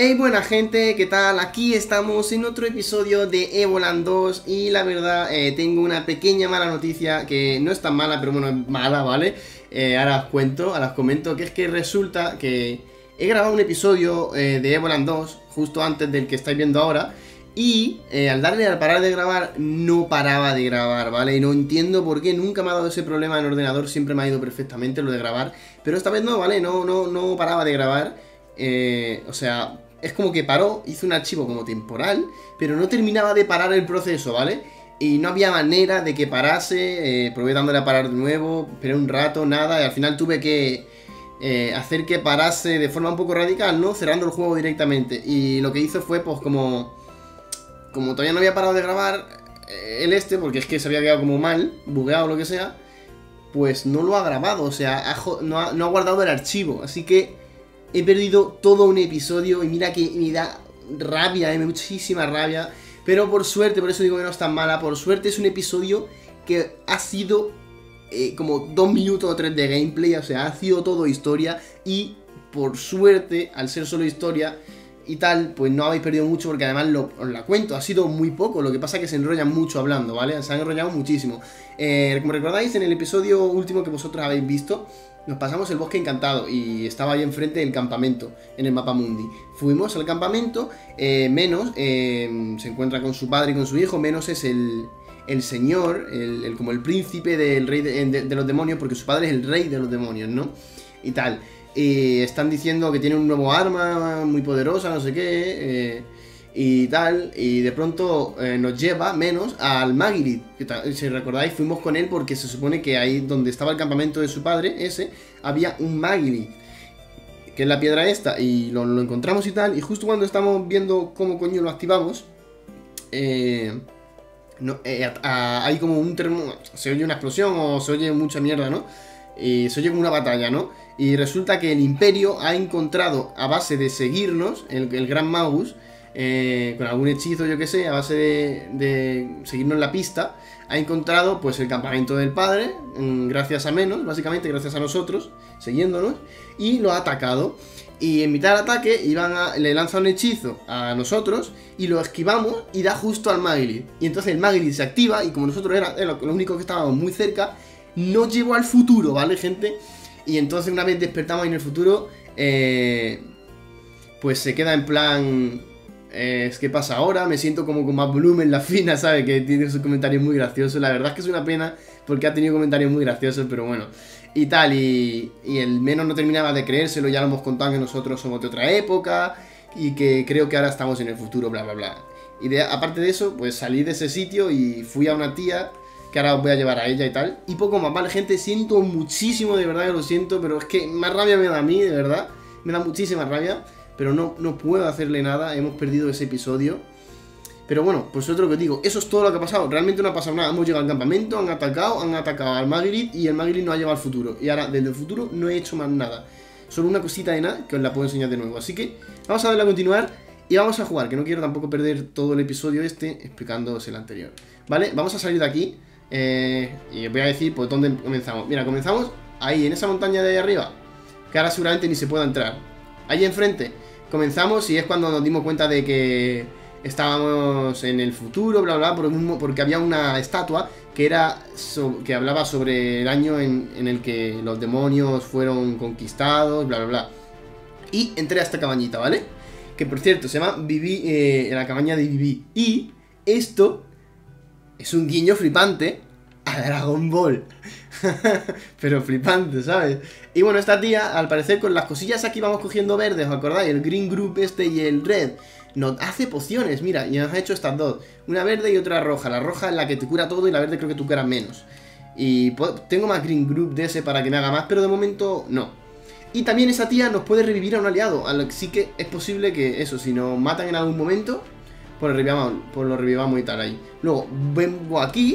Hey, buena gente, ¿qué tal? Aquí estamos en otro episodio de Evoland 2 y la verdad tengo una pequeña mala noticia que no es tan mala, pero bueno, es mala, ¿vale? Ahora os comento que es que resulta que he grabado un episodio de Evoland 2 justo antes del que estáis viendo ahora y al darle al parar de grabar no paraba de grabar, ¿vale? Y no entiendo por qué, nunca me ha dado ese problema en ordenador, siempre me ha ido perfectamente lo de grabar, pero esta vez no, ¿vale? No paraba de grabar, o sea... Es como que paró, hizo un archivo como temporal, pero no terminaba de parar el proceso, ¿vale? Y no había manera de que parase, probé dándole a parar de nuevo, esperé un rato, nada, y al final tuve que hacer que parase de forma un poco radical, ¿no? Cerrando el juego directamente. Y lo que hizo fue, pues, como todavía no había parado de grabar porque es que se había quedado como mal, bugueado o lo que sea, pues no lo ha grabado, o sea, no ha guardado el archivo, así que... He perdido todo un episodio y mira que me da rabia, me da muchísima rabia. Pero por suerte, por eso digo que no es tan mala, por suerte es un episodio que ha sido como 2 minutos o 3 de gameplay, o sea, ha sido todo historia. Y por suerte, al ser solo historia y tal, pues no habéis perdido mucho porque además os la cuento, ha sido muy poco. Lo que pasa es que se enrollan mucho hablando, ¿vale? Se han enrollado muchísimo. Como recordáis, en el episodio último que vosotros habéis visto... Nos pasamos el bosque encantado y estaba ahí enfrente del campamento, en el mapa mundi. Fuimos al campamento, Menos se encuentra con su padre y con su hijo. Menos es el señor, como el príncipe del rey de los demonios, porque su padre es el rey de los demonios, ¿no? Y tal. Están diciendo que tiene un nuevo arma muy poderosa, no sé qué... y tal, y de pronto nos lleva Menos al Magilith, que si recordáis fuimos con él porque se supone que ahí donde estaba el campamento de su padre, había un Magilith, que es la piedra esta, y lo encontramos y tal, y justo cuando estamos viendo cómo coño lo activamos, hay como un se oye una explosión o se oye mucha mierda, ¿no? Y se oye como una batalla, ¿no? Y resulta que el Imperio ha encontrado, a base de seguirnos, el Gran Magus, con algún hechizo, yo que sé, a base de seguirnos en la pista, ha encontrado pues el campamento del padre, gracias a Menos, básicamente gracias a nosotros, siguiéndonos, y lo ha atacado. Y en mitad del ataque le lanza un hechizo a nosotros y lo esquivamos y da justo al Magilith. Y entonces el Magilith se activa y como nosotros era lo único que estábamos muy cerca, nos llevó al futuro, ¿vale, gente? Y entonces una vez despertamos en el futuro, pues se queda en plan... ¿qué pasa ahora? Me siento como con más volumen la fina, ¿sabes? Que tiene sus comentarios muy graciosos. La verdad es que es una pena porque ha tenido comentarios muy graciosos, pero bueno. Y tal, y el Menos no terminaba de creérselo, ya lo hemos contado que nosotros somos de otra época y que creo que ahora estamos en el futuro, bla, bla, bla. Y aparte de eso, pues salí de ese sitio y fui a una tía que ahora os voy a llevar a ella y tal. Y poco más, vale, gente, siento muchísimo, de verdad que lo siento, pero es que más rabia me da a mí, de verdad. Me da muchísima rabia. Pero no puedo hacerle nada, hemos perdido ese episodio. Pero bueno, pues es lo que os digo, eso es todo lo que ha pasado. Realmente no ha pasado nada, hemos llegado al campamento, han atacado al Magilith y el Magilith nos ha llevado al futuro. Y ahora, desde el futuro, no he hecho más nada. Solo una cosita de nada que os la puedo enseñar de nuevo. Así que vamos a darle a continuar y vamos a jugar, que no quiero tampoco perder todo el episodio explicándoos el anterior. ¿Vale? Vamos a salir de aquí y os voy a decir por dónde comenzamos. Mira, comenzamos ahí, en esa montaña de ahí arriba, que ahora seguramente ni se pueda entrar. Ahí enfrente comenzamos y es cuando nos dimos cuenta de que estábamos en el futuro, bla bla, porque había una estatua que que hablaba sobre el año en el que los demonios fueron conquistados, bla bla bla. Y entré a esta cabañita, ¿vale? Que por cierto se llama la cabaña de Vivi. Y esto es un guiño flipante a Dragon Ball. Pero flipante, ¿sabes? Y bueno, esta tía, al parecer con las cosillas aquí vamos cogiendo verdes, ¿os acordáis? El Green Group y el Red nos hace pociones, mira, y nos ha hecho estas dos, una verde y otra roja. La roja es la que te cura todo y la verde creo que tú curas menos. Y tengo más Green Group de ese para que me haga más, pero de momento no. Y también esa tía nos puede revivir a un aliado, a lo que sí que es posible que eso, si nos matan en algún momento, pues lo revivamos y tal ahí. Luego vengo aquí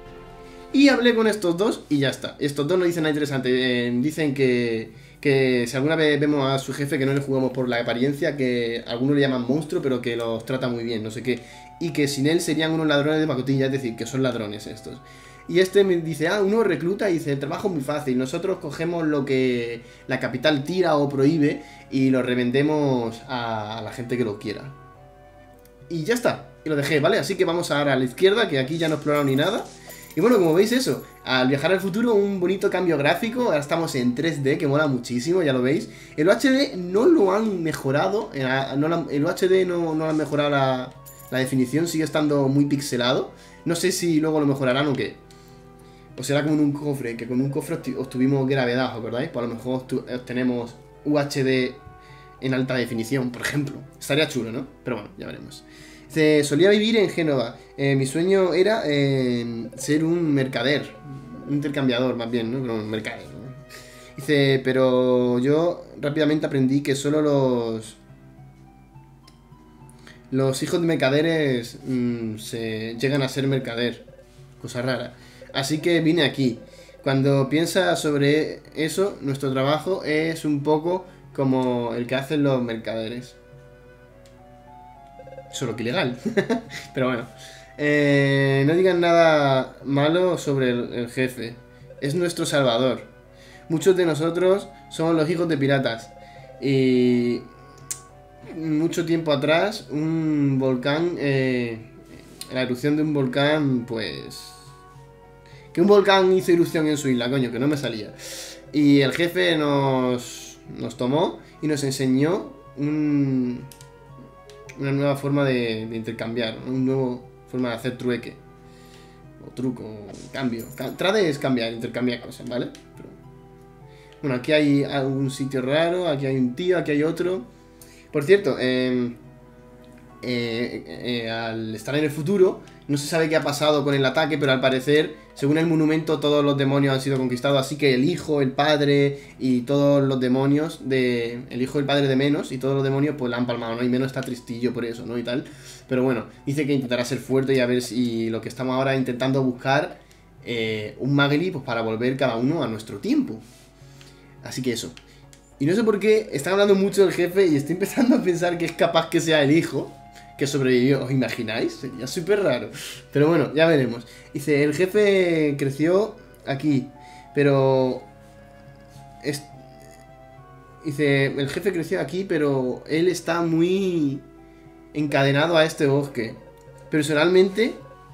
y hablé con estos dos y ya está. Estos dos no dicen nada interesante. Dicen que si alguna vez vemos a su jefe, que no le jugamos por la apariencia, que algunos le llaman monstruo, pero que los trata muy bien, no sé qué. y que sin él serían unos ladrones de pacotilla, es decir, que son ladrones estos. Y este me dice, uno recluta y dice, el trabajo es muy fácil, nosotros cogemos lo que la capital tira o prohíbe y lo revendemos a la gente que lo quiera. Y ya está, y lo dejé, ¿vale? Así que vamos ahora a la izquierda, que aquí ya no he explorado ni nada. Y bueno, como veis eso, al viajar al futuro, un bonito cambio gráfico. Ahora estamos en 3D, que mola muchísimo, ya lo veis. El UHD no lo han mejorado, el UHD no lo han mejorado la definición, sigue estando muy pixelado. No sé si luego lo mejorarán o qué. O será como en un cofre, que con un cofre obtuvimos gravedad, ¿os acordáis? Pues a lo mejor obtenemos UHD en alta definición, por ejemplo. Estaría chulo, ¿no? Pero bueno, ya veremos. Dice, solía vivir en Génova. Mi sueño era ser un mercader. Un intercambiador, más bien, ¿no? Pero un mercader, ¿no? Dice, pero yo rápidamente aprendí que solo los hijos de mercaderes se llegan a ser mercader. Cosa rara. Así que vine aquí. Cuando piensas sobre eso, nuestro trabajo es un poco como el que hacen los mercaderes. Solo que ilegal. Pero bueno. No digan nada malo sobre el jefe. Es nuestro salvador. Muchos de nosotros somos los hijos de piratas. Y mucho tiempo atrás, un volcán... la erupción de un volcán, pues... Que un volcán hizo erupción en su isla, coño, que no me salía. Y el jefe nos tomó y nos enseñó una nueva forma de intercambiar, una nueva forma de hacer trueque. O truco, o cambio. Trade es cambiar, intercambiar cosas, ¿vale? Pero... Bueno, aquí hay un sitio raro, aquí hay un tío, aquí hay otro. Por cierto, al estar en el futuro, no se sabe qué ha pasado con el ataque, pero al parecer, según el monumento, todos los demonios han sido conquistados, así que el hijo, el padre y todos los demonios el hijo y el padre de Menos y todos los demonios pues la han palmado, ¿no? Y Menos está tristillo por eso, ¿no? Y tal. Pero bueno, dice que intentará ser fuerte y a ver si lo que estamos ahora intentando buscar un Magli, pues para volver cada uno a nuestro tiempo. Así que eso. Y no sé por qué están hablando mucho del jefe y estoy empezando a pensar que es capaz que sea el hijo que sobrevivió, ¿os imagináis? Sería súper raro. Pero bueno, ya veremos. Dice, el jefe creció aquí, pero... Dice, el jefe creció aquí, pero él está muy encadenado a este bosque. Personalmente,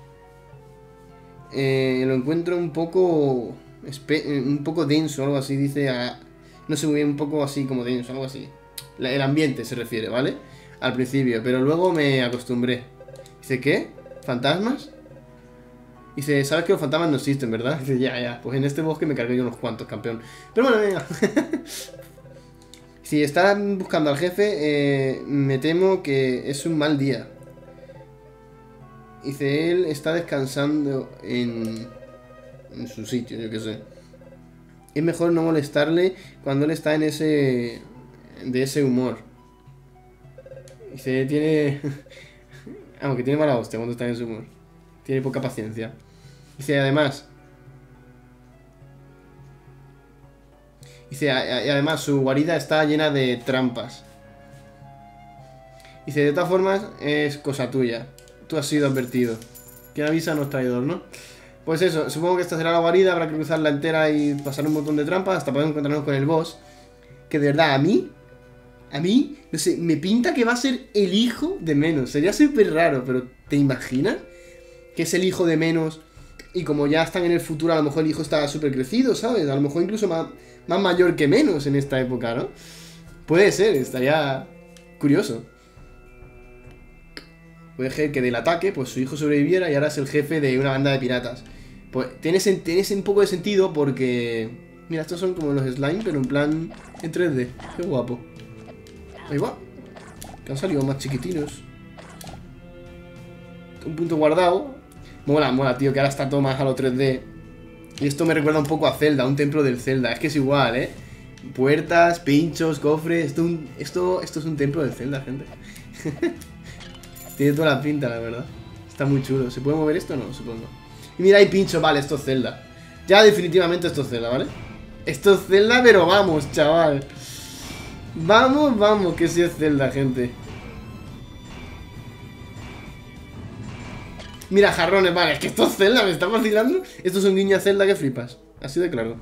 lo encuentro un poco denso, algo así, dice... no sé muy bien, un poco así como denso, algo así. El ambiente se refiere, ¿vale? Al principio, pero luego me acostumbré. Dice, ¿qué? ¿Fantasmas? Dice, sabes que los fantasmas no existen, ¿verdad? Dice, ya, pues en este bosque me cargué yo unos cuantos, campeón. Pero bueno, venga. Si están buscando al jefe, me temo que es un mal día. Dice, él está descansando en su sitio, yo qué sé. Es mejor no molestarle cuando él está de ese humor. Dice, tiene... Aunque tiene mala hostia cuando está en su humor. Tiene poca paciencia. Dice, además... Dice, y además su guarida está llena de trampas. Dice, de todas formas, es cosa tuya. Tú has sido advertido. Quien avisa no es traidor, ¿no? Pues eso, supongo que esta será la guarida. Habrá que cruzarla entera y pasar un montón de trampas hasta poder encontrarnos con el boss. Que de verdad, a mí, no sé, me pinta que va a ser el hijo de Menos. Sería súper raro, pero ¿te imaginas? Que es el hijo de Menos y como ya están en el futuro, a lo mejor el hijo está súper crecido, ¿sabes? A lo mejor incluso más mayor que Menos en esta época, ¿no? Puede ser, estaría curioso. Puede ser que del ataque, pues su hijo sobreviviera y ahora es el jefe de una banda de piratas. Pues tiene un poco de sentido porque... Mira, estos son como los slime, pero en plan en 3D. Qué guapo. Ahí va. Que han salido más chiquitinos. Un punto guardado. Mola, tío, que ahora está todo más a lo 3D. Y esto me recuerda un poco a Zelda, un templo del Zelda. Es que es igual, ¿eh? Puertas, pinchos, cofres. Esto es un templo del Zelda, gente. Tiene toda la pinta, la verdad. Está muy chulo. ¿Se puede mover esto o no? Supongo. Y mira, hay pinchos. Vale, esto es Zelda. Ya definitivamente esto es Zelda, ¿vale? Esto es Zelda, pero vamos, chaval. Vamos, que sí es Zelda, gente. Mira, jarrones, vale, es que esto es Zelda, me está vacilando. Esto es un guiño a Zelda que flipas. Así de claro.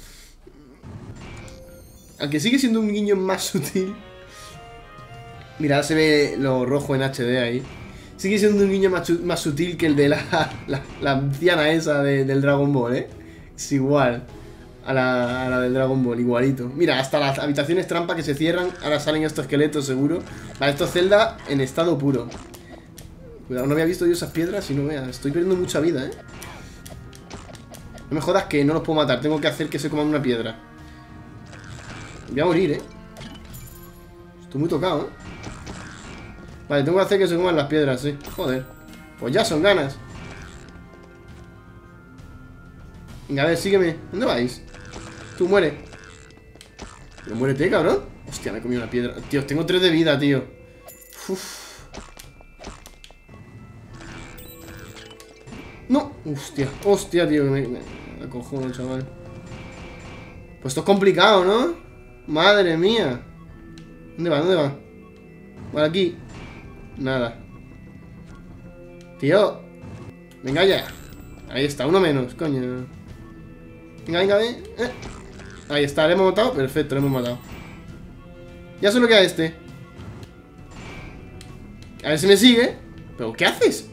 Aunque sigue siendo un guiño más sutil. Mira, se ve lo rojo en HD ahí. Sigue siendo un guiño más sutil que el de la anciana esa del Dragon Ball, ¿eh? Es igual a la del Dragon Ball, igualito. Mira, hasta las habitaciones trampa que se cierran. Ahora salen estos esqueletos, seguro. Vale, esto es Zelda en estado puro. Cuidado, no había visto yo esas piedras y no veas. Estoy perdiendo mucha vida, ¿eh? No me jodas que no los puedo matar. Tengo que hacer que se coman una piedra. Voy a morir, ¿eh? Estoy muy tocado, ¿eh? Vale, tengo que hacer que se coman las piedras, sí. Joder. Pues ya son ganas. Venga, a ver, sígueme. ¿Dónde vais? Tú muere. Pero muérete, cabrón. Hostia, me he comido una piedra. Tío, tengo 3 de vida, tío. Uf. No. Hostia, hostia, tío. Me acojono, chaval. Pues esto es complicado, ¿no? Madre mía. ¿Dónde va? ¿Dónde va? Por aquí. Nada. Tío. Venga ya. Ahí está, uno menos, coño. Venga, venga, ven. Ahí está, le hemos matado. Perfecto, le hemos matado. Ya sé lo que a este. A ver si me sigue. ¿Pero qué haces?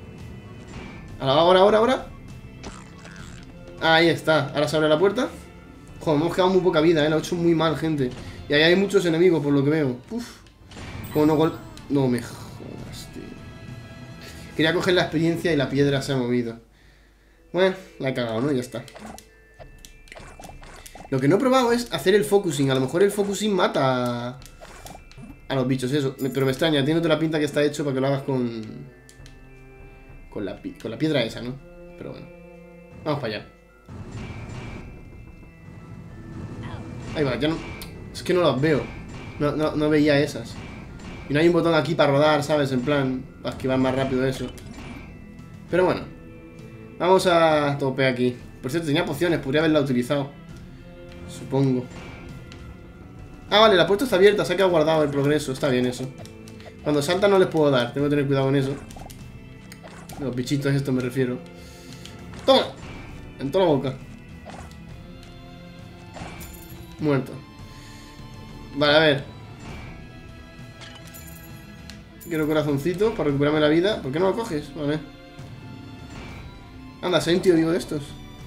Ahora. Ahí está, ahora se abre la puerta. Joder, hemos quedado muy poca vida, lo he hecho muy mal, gente. Y ahí hay muchos enemigos, por lo que veo. Uf. Como no no me jodas, tío. Quería coger la experiencia y la piedra se ha movido. Bueno, la he cagado, ¿no? Ya está. Lo que no he probado es hacer el focusing. A lo mejor el focusing mata a los bichos, eso. Pero me extraña, tiene toda la pinta que está hecho para que lo hagas con la piedra esa, ¿no? Pero bueno. Vamos para allá. Ahí va, ya no... Es que no las veo. No veía esas. Y no hay un botón aquí para rodar, ¿sabes? En plan, para esquivar más rápido eso. Pero bueno. Vamos a tope aquí. Por cierto, tenía pociones, podría haberla utilizado. Supongo. Ah, vale, la puerta está abierta, se ha quedado guardado el progreso. Está bien eso. Cuando saltan no les puedo dar, tengo que tener cuidado con eso. Los bichitos estos me refiero. ¡Toma! En toda la boca. Muerto. Vale, a ver. Quiero corazoncitos para recuperarme la vida. ¿Por qué no lo coges? Vale. Anda, soy un tío vivo de estos.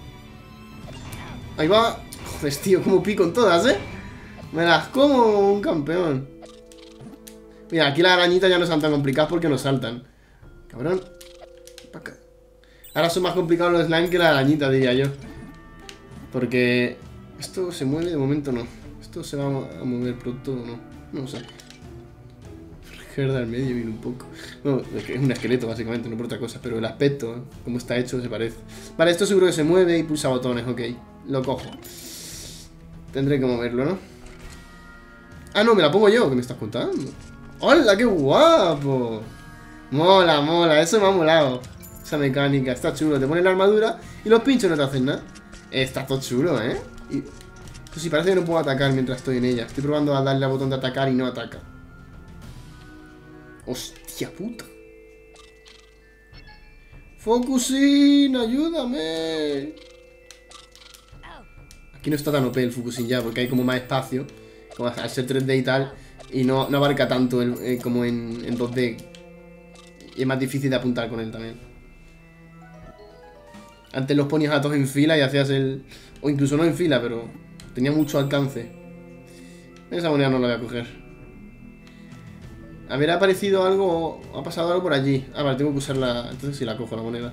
Ahí va. Joder, tío, como pico en todas, ¿eh? Me las como un campeón. Mira, aquí las arañitas ya no son tan complicadas porque no saltan. Cabrón. Ahora son más complicados los slime que la arañita, diría yo. Porque esto se mueve, de momento no. Esto se va a mover pronto o no. No sé. Izquierda al medio viene un poco. Bueno, es un esqueleto básicamente, no por otra cosa. Pero el aspecto, como está hecho, se parece. Vale, esto seguro que se mueve y pulsa botones, ok. Lo cojo. Tendré que moverlo, ¿no? Ah, no, me la pongo yo, ¿qué me estás contando? ¡Hola, qué guapo! Mola, mola, eso me ha molado. Esa mecánica, está chulo. Te pones la armadura y los pinchos no te hacen nada. Está todo chulo, ¿eh? Y... Pues sí, parece que no puedo atacar mientras estoy en ella. Estoy probando a darle al botón de atacar y no ataca. ¡Hostia puta! ¡Focusing! ¡Ayúdame! Aquí no está tan OP el focusing ya, porque hay como más espacio. Como al ser 3D y tal. Y no abarca tanto como en 2D. Y es más difícil de apuntar con él también. Antes los ponías a todos en fila y hacías el... O incluso no en fila, pero tenía mucho alcance. Esa moneda no la voy a coger. A ver, ha aparecido algo... Ha pasado algo por allí. Ah, vale, tengo que usarla... Entonces sí la cojo, la moneda.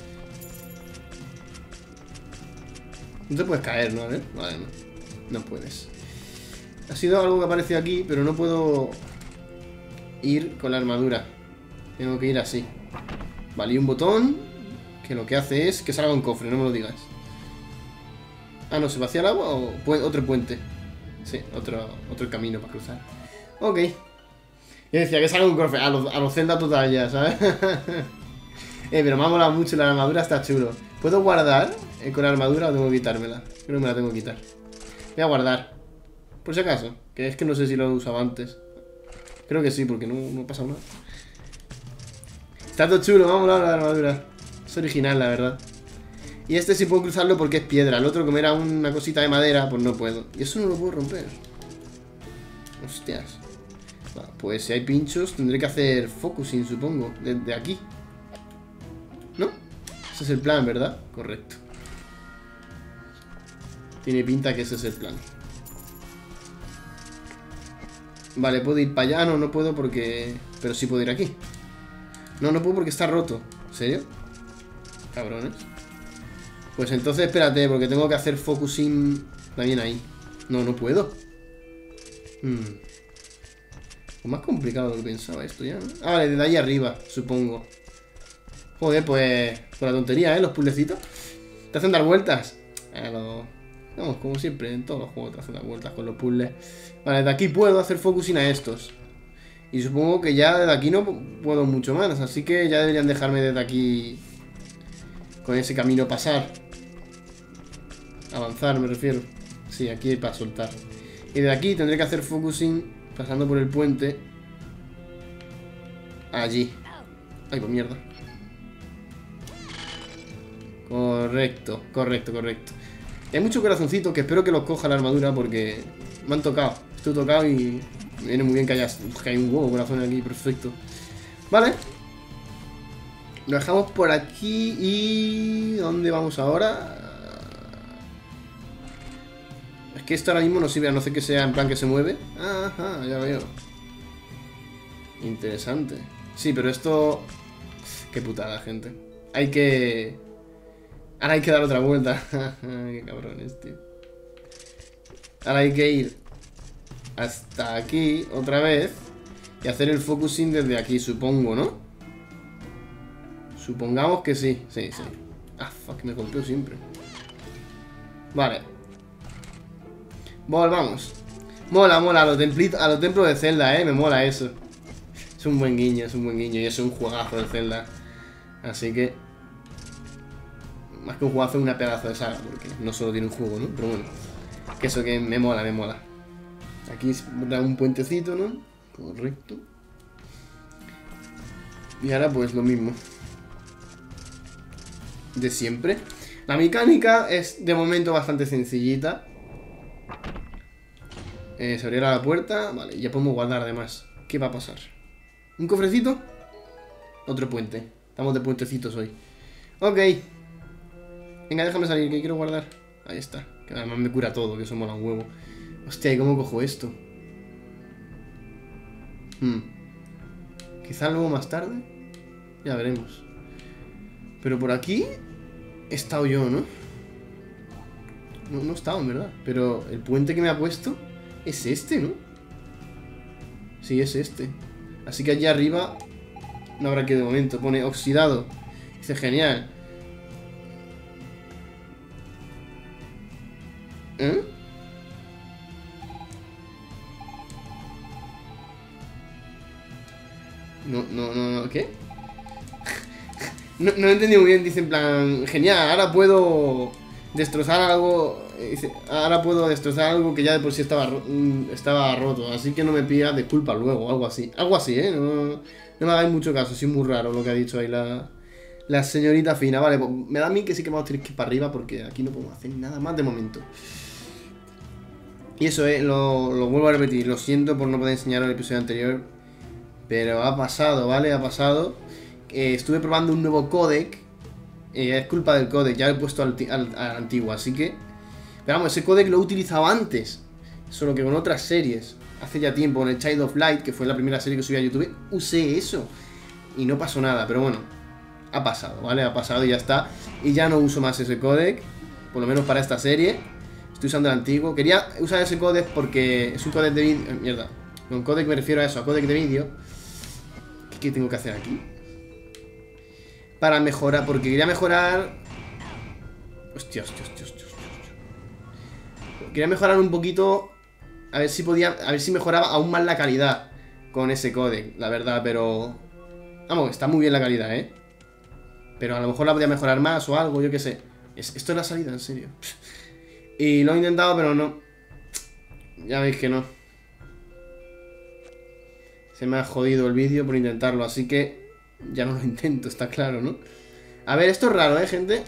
No te puedes caer, ¿no? A ver, vale, no. No puedes. Ha sido algo que apareció aquí, pero no puedo ir con la armadura. Tengo que ir así. Vale, y un botón que lo que hace es que salga un cofre, no me lo digas. Ah, no, ¿se vacía el agua o otro puente? Sí, otro camino para cruzar. Ok. Yo decía que salga un cofre a los Zelda total ya, ¿sabes? Pero me ha molado mucho, la armadura está chulo. ¿Puedo guardar con la armadura o tengo que quitármela? Creo que me la tengo que quitar. Voy a guardar. Por si acaso. Que es que no sé si lo he usado antes. Creo que sí, porque no ha pasado nada. Está todo chulo, vamos a la armadura. Es original, la verdad. Y este sí puedo cruzarlo porque es piedra. El otro, como era una cosita de madera, pues no puedo. Y eso no lo puedo romper. Hostias. Pues si hay pinchos, tendré que hacer focusing, supongo. Desde aquí. ¿No? Ese es el plan, ¿verdad? Correcto. Tiene pinta que ese es el plan. Vale, puedo ir para allá. No, no puedo porque... Pero sí puedo ir aquí. No, no puedo porque está roto. ¿En serio? Cabrones. Pues entonces espérate, porque tengo que hacer focusing también ahí. No, no puedo. Es más complicado de lo que pensaba esto ya, ¿no? Ah, vale, desde ahí arriba, supongo. Joder, pues... Con la tontería, ¿eh? Los puzzlecitos. Te hacen dar vueltas. Vamos, como siempre, en todos los juegos te hacen dar vueltas con los puzzles. Vale, de aquí puedo hacer focusing a estos. Y supongo que ya desde aquí no puedo mucho más. Así que ya deberían dejarme desde aquí... Con ese camino pasar. Avanzar, me refiero. Sí, aquí hay para soltar. Y de aquí tendré que hacer focusing pasando por el puente. Allí. Ay, pues mierda. Correcto, correcto, correcto. Hay muchos corazoncitos que espero que los coja la armadura porque me han tocado. Estoy tocado y me viene muy bien que haya... que hay un huevo corazón aquí, perfecto. Vale. Lo dejamos por aquí y... ¿Dónde vamos ahora? Es que esto ahora mismo no sirve, a no ser que sea en plan que se mueve. Ajá, ya veo. Interesante. Sí, pero esto... Qué putada, gente. Hay que... Ahora hay que dar otra vuelta. Qué cabrones, tío. Ahora hay que ir hasta aquí otra vez y hacer el focusing desde aquí, supongo, ¿no? Supongamos que sí. Sí, sí. Ah, fuck, me golpeo siempre. Vale. Volvamos. Mola, mola, a los templos de Zelda, me mola eso. Es un buen guiño, es un buen guiño. Y es un juegazo de Zelda. Así que... Más que un juegazo, es una pedazo de saga. Porque no solo tiene un juego, ¿no? Pero bueno. Que eso que me mola, me mola. Aquí da un puentecito, ¿no? Correcto. Y ahora pues lo mismo. De siempre. La mecánica es de momento bastante sencillita. Se abrirá la puerta. Vale, ya podemos guardar además. ¿Qué va a pasar? ¿Un cofrecito? Otro puente. Estamos de puentecitos hoy. Ok. Venga, déjame salir, que quiero guardar. Ahí está. Que además me cura todo, que eso mola un huevo. Hostia, ¿y cómo cojo esto? Quizá luego más tarde. Ya veremos. Pero por aquí he estado yo, ¿no? No he estado, en verdad. Pero el puente que me ha puesto es este, ¿no? Sí, es este. Así que allí arriba no habrá que de momento. Pone oxidado. Dice, genial. ¿Eh? No, ¿qué? No he entendido muy bien, dice en plan, genial, ahora puedo destrozar algo, dice, ahora puedo destrozar algo que ya de por sí estaba roto, así que no me pidas disculpas luego, algo así, no me hagáis mucho caso, sí es muy raro lo que ha dicho ahí la señorita fina. Vale, pues me da a mí que sí que vamos a tener que ir para arriba porque aquí no podemos hacer nada más de momento. Y eso, lo vuelvo a repetir, lo siento por no poder enseñar el episodio anterior, pero ha pasado, ¿vale? Ha pasado. Estuve probando un nuevo codec. Es culpa del codec, ya lo he puesto al antiguo, así que... Pero vamos, ese codec lo he utilizado antes, solo que con otras series. Hace ya tiempo, en el Child of Light, que fue la primera serie que subí a YouTube, usé eso. Y no pasó nada, pero bueno, ha pasado, ¿vale? Ha pasado y ya está. Y ya no uso más ese codec, por lo menos para esta serie. Estoy usando el antiguo. Quería usar ese codec porque es un codec de vídeo... mierda. Con codec me refiero a eso, a codec de vídeo. ¿Qué tengo que hacer aquí? Para mejorar, porque quería mejorar... Hostia. Quería mejorar un poquito. A ver si podía, a ver si mejoraba aún más la calidad con ese codec, la verdad, pero... Vamos, está muy bien la calidad, ¿eh? Pero a lo mejor la podía mejorar más o algo, yo qué sé. Esto es la salida, en serio. Y lo he intentado, pero no. Ya veis que no. Se me ha jodido el vídeo por intentarlo, así que ya no lo intento, está claro, ¿no? A ver, esto es raro, gente.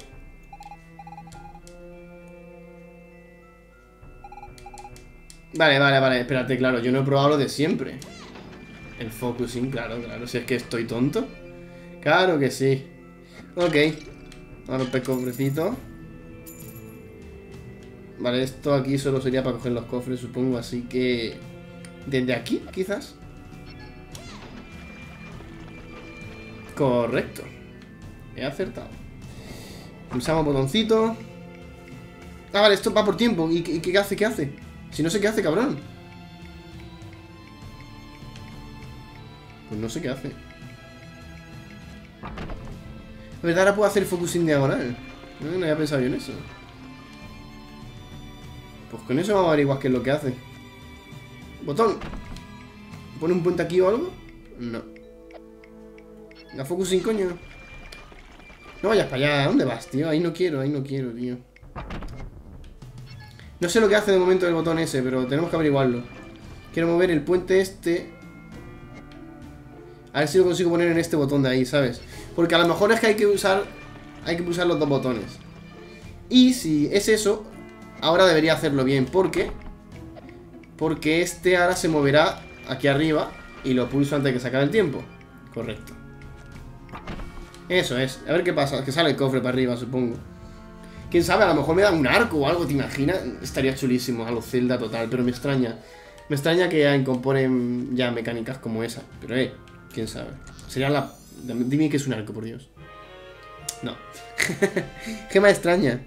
Vale, espérate, claro, yo no he probado lo de siempre. El focusing, claro, si es que estoy tonto. Claro que sí. Ok. Vamos a romper cofrecito. Vale, esto aquí solo sería para coger los cofres, supongo, así que... ¿desde aquí, quizás? Correcto. He acertado. Pulsamos botoncito. Ah, vale, esto va por tiempo. ¿Y qué hace? ¿Qué hace? Si no sé qué hace, cabrón. Pues no sé qué hace. La verdad, ahora puedo hacer focusing diagonal. No había pensado yo en eso. Pues con eso vamos a averiguar qué es lo que hace. Botón. ¿Pone un puente aquí o algo? No. La focusing, coño. No vayas para allá. ¿Dónde vas, tío? Ahí no quiero, tío. No sé lo que hace de momento el botón ese, pero tenemos que averiguarlo. Quiero mover el puente este. A ver si lo consigo poner en este botón de ahí, ¿sabes? Porque a lo mejor es que hay que pulsar los dos botones. Y si es eso, ahora debería hacerlo bien. ¿Por qué? Porque este ahora se moverá aquí arriba y lo pulso antes de que se acabe el tiempo. Correcto. Eso es. A ver qué pasa. Que sale el cofre para arriba, supongo. Quién sabe, a lo mejor me dan un arco o algo, ¿te imaginas? Estaría chulísimo, a lo Zelda total, pero me extraña. Me extraña que incorporen ya mecánicas como esa. Pero quién sabe. Sería la... Dime que es un arco, por Dios. No. Gema extraña.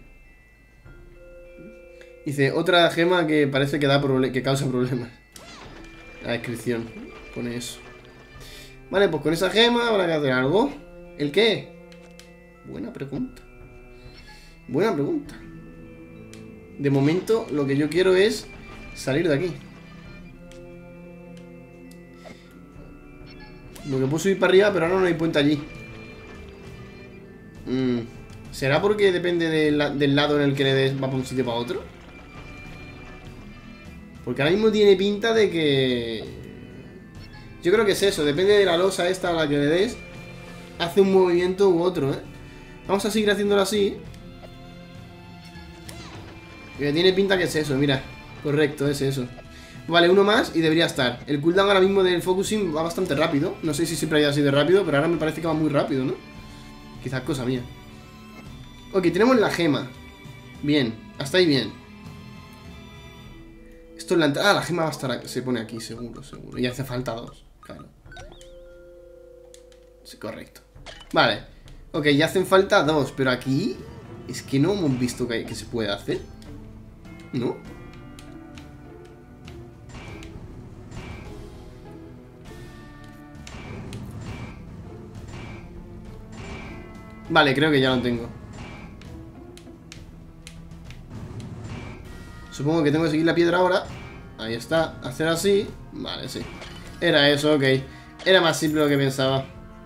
Dice, otra gema que parece que que causa problemas. La descripción pone eso. Vale, pues con esa gema habrá que hacer algo. ¿El qué? Buena pregunta. Buena pregunta. De momento, lo que yo quiero es salir de aquí. Porque puedo subir para arriba, pero ahora no hay puente allí. ¿Será porque depende del lado en el que le des, va para un sitio para otro? Porque ahora mismo tiene pinta de que... Yo creo que es eso, depende de la losa esta a la que le des. Hace un movimiento u otro, Vamos a seguir haciéndolo así. Y me tiene pinta que es eso, mira. Correcto, es eso. Vale, uno más y debería estar. El cooldown ahora mismo del focusing va bastante rápido. No sé si siempre haya sido rápido, pero ahora me parece que va muy rápido, ¿no? Quizás cosa mía. Ok, tenemos la gema. Bien, hasta ahí bien. Esto es la entrada. Ah, la gema va a estar... Se pone aquí, seguro. Y hace falta 2, claro. Sí, correcto. Vale. Ok, ya hacen falta 2, pero aquí... Es que no hemos visto que se puede hacer. ¿No? Vale, creo que ya lo tengo. Supongo que tengo que seguir la piedra ahora. Ahí está, hacer así. Vale, sí. Era eso, ok. Era más simple de lo que pensaba.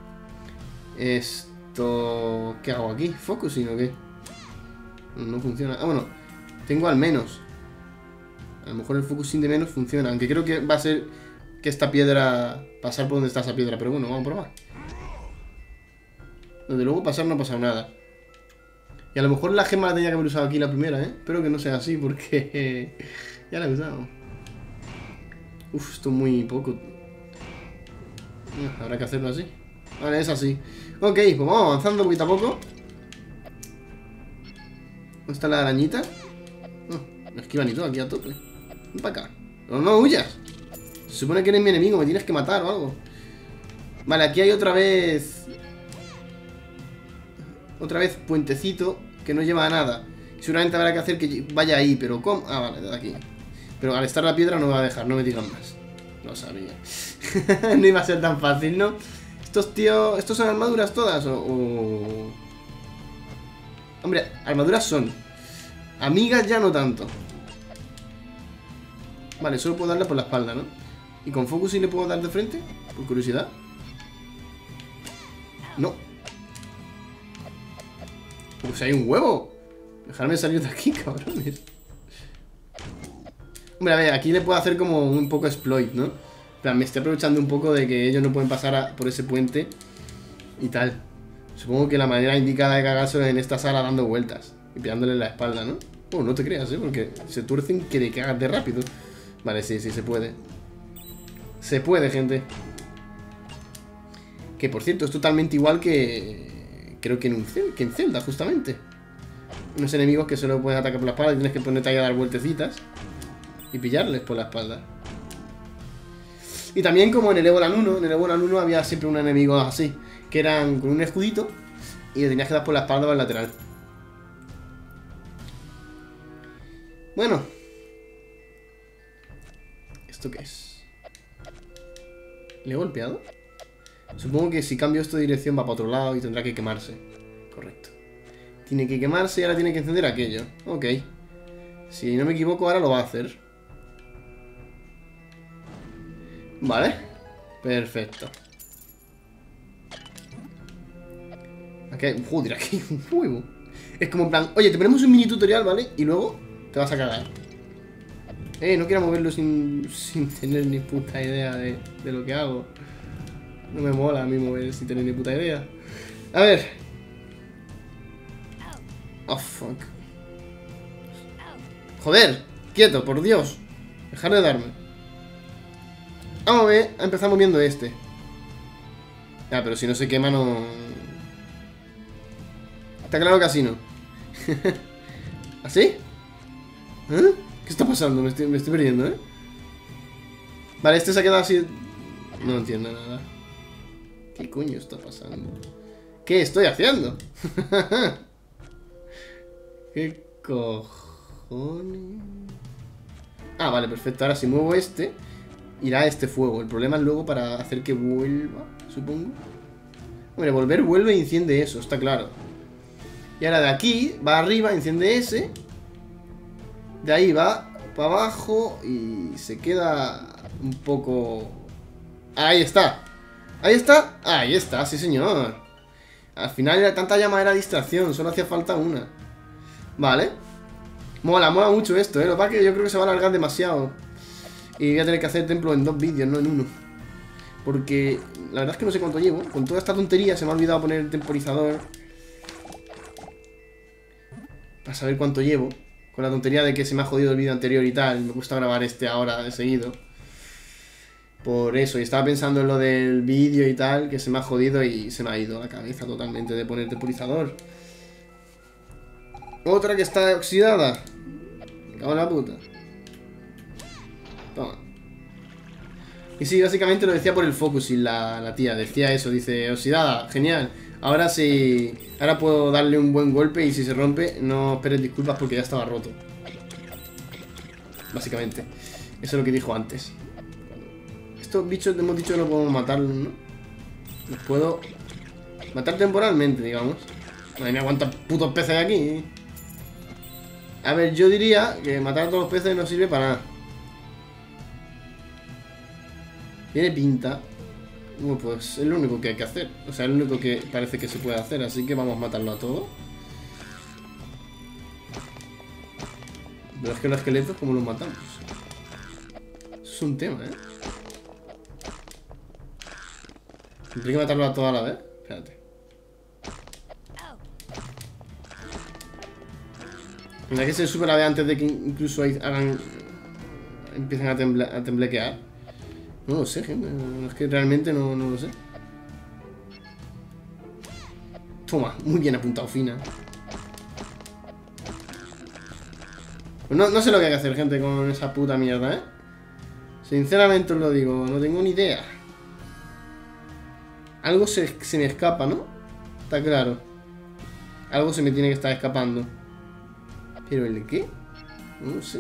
Esto... ¿Qué hago aquí? ¿Focusing o qué? No funciona. Ah, bueno. Tengo al menos. A lo mejor el focusing de menos funciona. Aunque creo que va a ser que esta piedra... Pasar por donde está esa piedra. Pero bueno, vamos a probar. Desde luego pasar no ha pasado nada. Y a lo mejor la gema la tenía que haber usado aquí la primera, Espero que no sea así porque... ya la he usado. Uf, esto es muy poco. Habrá que hacerlo así. Vale, es así. Ok, pues vamos avanzando poquito a poco. ¿Dónde está la arañita? Me esquivan y todo aquí a tope. Ven para acá. No huyas. Se supone que eres mi enemigo, me tienes que matar o algo. Vale, aquí hay otra vez... Otra vez puentecito que no lleva a nada. Seguramente habrá que hacer que vaya ahí, pero ¿cómo? Ah, vale, de aquí. Pero al estar la piedra no me va a dejar, no me digan más. Lo sabía. No iba a ser tan fácil, ¿no? Estos tíos... ¿Estos son armaduras todas? O... Hombre, armaduras son. Amigas ya no tanto. Vale, solo puedo darle por la espalda, ¿no? ¿Y con focusing le puedo dar de frente? Por curiosidad. No. Pues hay un huevo. Dejarme salir de aquí, cabrones. Hombre, a ver, aquí le puedo hacer como un poco exploit, ¿no? En plan, me estoy aprovechando un poco de que ellos no pueden pasar por ese puente. y tal. Supongo que la manera indicada de cagárselo es en esta sala dando vueltas y pegándole en la espalda, ¿no? No te creas, porque se tuercen que te cagas de rápido. Vale, sí, se puede. Se puede, gente. Que por cierto, es totalmente igual que... Creo que en Zelda, justamente. Unos enemigos que solo pueden atacar por la espalda y tienes que ponerte ahí a dar vueltecitas y pillarles por la espalda. Y también como en el Evoland 1, en el Evoland 1 había siempre un enemigo así, que eran con un escudito y le tenías que dar por la espalda o al lateral. Bueno. ¿Esto qué es? ¿Le he golpeado? Supongo que si cambio esto de dirección va para otro lado y tendrá que quemarse. Correcto. Tiene que quemarse y ahora tiene que encender aquello. Ok. Si no me equivoco, ahora lo va a hacer. Vale. Perfecto. Aquí hay... Joder, aquí hay un fuego. Es como en plan, oye, te ponemos un mini tutorial, ¿vale? Y luego te vas a cagar. No quiero moverlo sin tener ni puta idea de lo que hago. No me mola a mí mover sin tener ni puta idea. A ver. Oh, fuck. Joder, quieto, por Dios. Dejar de darme. Vamos a ver, a empezar moviendo este. Ah, pero si no se quema no... Está claro que así no. ¿Así? ¿Eh? ¿Qué está pasando? Me estoy perdiendo, ¿eh? Vale, este se ha quedado así... No entiendo nada. ¿Qué coño está pasando? ¿Qué estoy haciendo? ¿Qué cojones? Ah, vale, perfecto. Ahora si muevo este, irá a este fuego. El problema es luego para hacer que vuelva, supongo. Hombre, volver vuelve e enciende eso, está claro. Y ahora de aquí, va arriba, enciende ese. De ahí va para abajo y se queda un poco... Ahí está. Ahí está. Ahí está, sí señor. Al final tanta llama era distracción, solo hacía falta una. Vale. Mola mucho esto, Lo que pasa es que yo creo que se va a alargar demasiado. Y voy a tener que hacer el templo en 2 vídeos, no en uno. Porque la verdad es que no sé cuánto llevo. Con toda esta tontería se me ha olvidado poner el temporizador. Para saber cuánto llevo. Con la tontería de que se me ha jodido el vídeo anterior y tal. Me gusta grabar este ahora de seguido. Por eso, y estaba pensando en lo del vídeo y tal, que se me ha jodido y se me ha ido la cabeza totalmente de poner temporizador. Otra que está oxidada. Me cago en la puta. Toma. Y sí, básicamente lo decía por el focusing la tía. Decía eso, dice, oxidada, genial. Ahora sí, ahora puedo darle un buen golpe y si se rompe, no esperes disculpas porque ya estaba roto. Básicamente. Eso es lo que dijo antes. Estos bichos hemos dicho que no podemos matarlos, ¿no? Los puedo matar temporalmente, digamos. Madre mía, cuántos putos peces hay aquí. A ver, yo diría que matar a todos los peces no sirve para nada. Tiene pinta. Bueno, pues es lo único que hay que hacer. O sea, es lo único que parece que se puede hacer. Así que vamos a matarlo a todos. Pero es que los esqueletos, ¿cómo los matamos? Eso es un tema, ¿Tendré que matarlo a todos a la vez? Espérate. ¿Tendrá que ser súper a vez antes de que incluso empiecen a temblequear? No lo sé, gente. Es que realmente no lo sé. Toma, muy bien apuntado, Fina. Pues no sé lo que hay que hacer, gente, con esa puta mierda, Sinceramente os lo digo, no tengo ni idea. Algo se me escapa, ¿no? Está claro. Algo se me tiene que estar escapando. ¿Pero el qué? No sé.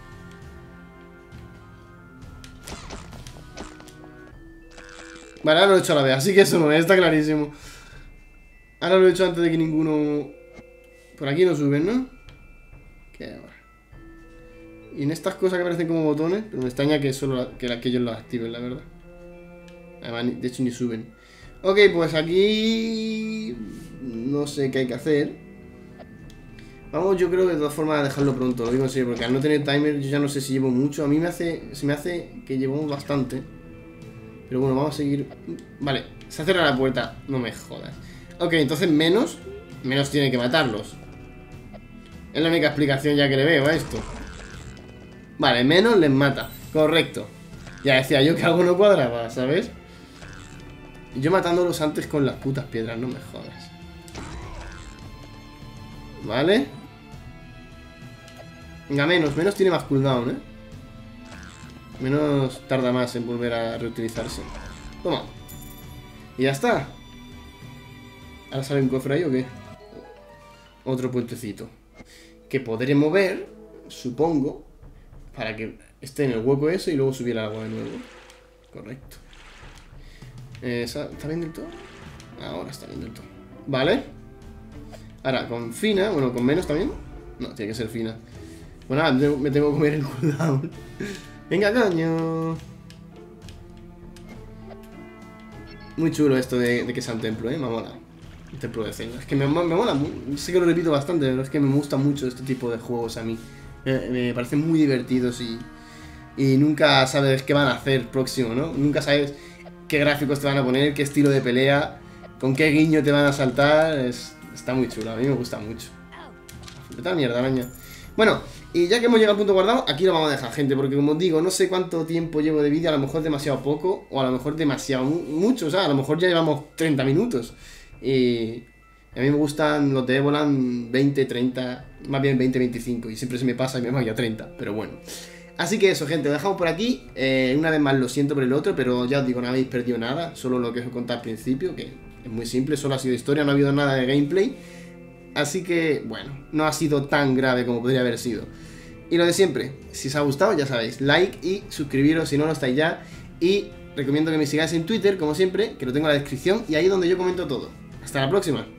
Vale, ahora lo he hecho a la vez, así que eso no es, está clarísimo. Ahora lo he hecho antes de que ninguno... Por aquí no suben, ¿no? Qué va. Y en estas cosas que parecen como botones, pero me extraña que solo que ellos los activen, la verdad. Además, de hecho ni suben. Ok, pues aquí... No sé qué hay que hacer. Vamos, yo creo que de todas formas a dejarlo pronto, lo digo en serio, porque al no tener timer yo ya no sé si llevo mucho. A mí se me hace que llevamos bastante. Pero bueno, vamos a seguir... Vale, Se cierra la puerta. No me jodas. Ok, entonces menos tiene que matarlos. Es la única explicación ya que le veo a esto. Vale, menos les mata. Correcto. Ya decía yo que algo no cuadraba, ¿sabes? Y yo matándolos antes con las putas piedras, no me jodas. Vale. Venga, menos tiene más cooldown, ¿eh? Menos tarda más en volver a reutilizarse. Toma. Y ya está. ¿Ahora sale un cofre ahí o qué? Otro puentecito. Que podré mover, supongo, para que esté en el hueco ese y luego subir al agua de nuevo. Correcto. ¿Está bien del todo? Ahora está bien del todo. Vale. Ahora, con fina, bueno, con menos también. No, tiene que ser fina. Bueno, nada, me tengo que comer el cooldown. Venga, coño. Muy chulo esto de que sea un templo, me mola. Un templo de Zelda. Es que me mola, sé que lo repito bastante, pero es que me gusta mucho este tipo de juegos a mí. Me parecen muy divertidos y nunca sabes qué van a hacer próximo, ¿no? Nunca sabes qué gráficos te van a poner, qué estilo de pelea, con qué guiño te van a saltar. Está muy chulo, a mí me gusta mucho. Vete a la mierda, araña. Bueno, y ya que hemos llegado al punto guardado, aquí lo vamos a dejar, gente, porque como os digo, no sé cuánto tiempo llevo de vídeo, a lo mejor demasiado poco, o a lo mejor demasiado mucho, o sea, a lo mejor ya llevamos 30 minutos. Y a mí me gustan los de Evoland 20, 30, más bien 20, 25, y siempre se me pasa y me voy a 30, pero bueno. Así que eso, gente, lo dejamos por aquí. Una vez más lo siento por el otro, pero ya os digo, no habéis perdido nada, solo lo que os he contado al principio, que es muy simple, solo ha sido historia, no ha habido nada de gameplay. Así que, bueno, no ha sido tan grave como podría haber sido. Y lo de siempre, si os ha gustado, ya sabéis, like y suscribiros si no lo estáis ya. Y recomiendo que me sigáis en Twitter, como siempre, que lo tengo en la descripción y ahí es donde yo comento todo. Hasta la próxima.